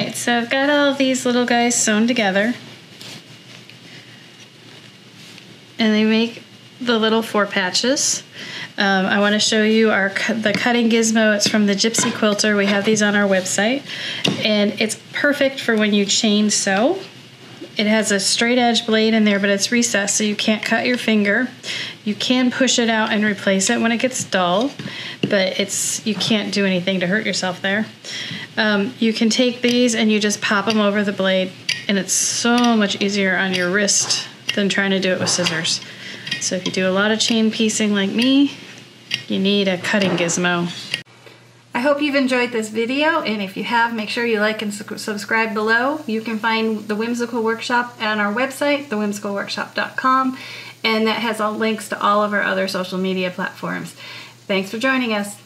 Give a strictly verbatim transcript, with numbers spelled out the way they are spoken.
Alright, so I've got all of these little guys sewn together. And they make the little four patches. Um, I want to show you our the Cutting Gizmo. It's from the Gypsy Quilter. We have these on our website. And it's perfect for when you chain sew. It has a straight edge blade in there, but it's recessed, so you can't cut your finger. You can push it out and replace it when it gets dull, but it's you can't do anything to hurt yourself there. Um, you can take these and you just pop them over the blade, and it's so much easier on your wrist than trying to do it with scissors. So if you do a lot of chain piecing like me, you need a Cutting Gizmo. I hope you've enjoyed this video, and if you have, make sure you like and su subscribe below. You can find the Whimsical Workshop on our website, the whimsical workshop dot com, and that has all links to all of our other social media platforms. Thanks for joining us.